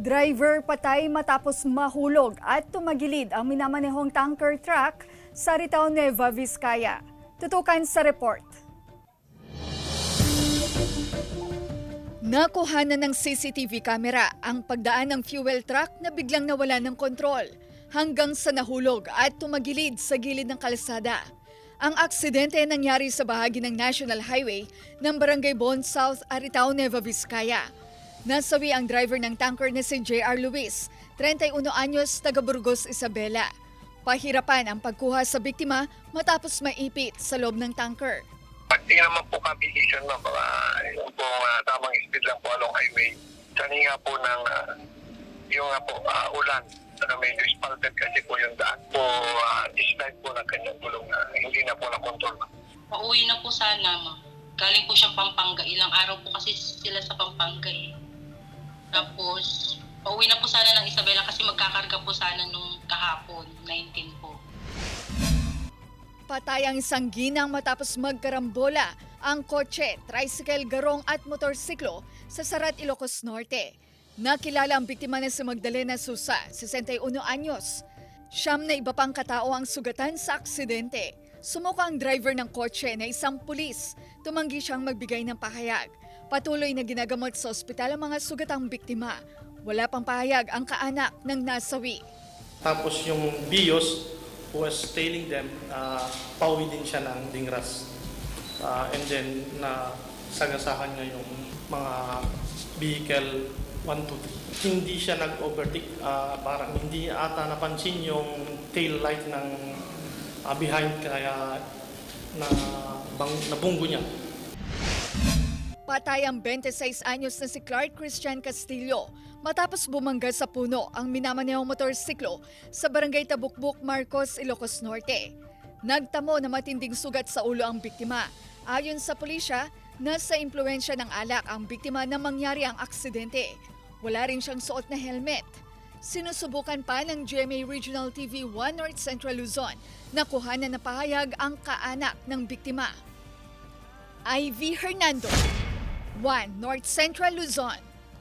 Driver patay matapos mahulog at tumagilid ang minamanehong tanker truck sa Aritao, Nueva Vizcaya. Tutukan sa report. Nakuhanan ng CCTV camera ang pagdaan ng fuel truck na biglang nawala ng kontrol hanggang sa nahulog at tumagilid sa gilid ng kalsada. Ang aksidente nangyari sa bahagi ng National Highway ng Barangay Bon South, Aritao, Nueva Vizcaya. Nasawi ang driver ng tanker na si J.R. Luis, 31 anyos, taga Burgos, Isabela. Pahirapan ang pagkuha sa biktima matapos maipit sa loob ng tanker. Hindi naman po competition na baka yung po tamang speed lang po along highway. Sani nga po ng yung nga po ulan na medyo spalted kasi po yung daan po dislike po ng kanyang gulong na hindi na po na-control. Pauwi na po sana, ma. Galing po siya Pampanga. Ilang araw po kasi sila sa Pampanga eh. Tapos, pauwi na po sana ng Isabela kasi magkakarga po sana nung kahapon, 19 po. Patay ang isang ginang matapos magkarambola ang kotse, tricycle, garong at motorsiklo sa Sarat, Ilocos Norte. Nakilala ang biktima na si Magdalena Susa, 61 anyos. Siyam na iba pang katao ang sugatan sa aksidente. Sumuko ang driver ng kotse na isang pulis. Tumanggi siyang magbigay ng pahayag. Patuloy na ginagamot sa ospital ang mga sugatang biktima. Wala pang pahayag ang kaanak ng nasawi. Tapos yung BIOS was tailing them, pauwi din siya ng Dingras. And then sagasakan niya yung mga vehicle 1, 2, 3. Hindi siya nag-overtake, parang hindi ata napansin yung tail light ng behind kaya nabunggo niya. Patay ang 26 anyos na si Clark Christian Castillo matapos bumangga sa puno ang minamanehong motorsiklo sa Barangay Tabukbuk, Marcos, Ilocos Norte. Nagtamo na matinding sugat sa ulo ang biktima. Ayon sa pulisya, nasa impluwensya ng alak ang biktima na mangyari ang aksidente. Wala rin siyang suot na helmet. Sinusubukan pa ng GMA Regional TV 1 North Central Luzon na kuhanan na pahayag ang kaanak ng biktima. Ivy Hernando, 1 North Central Luzon.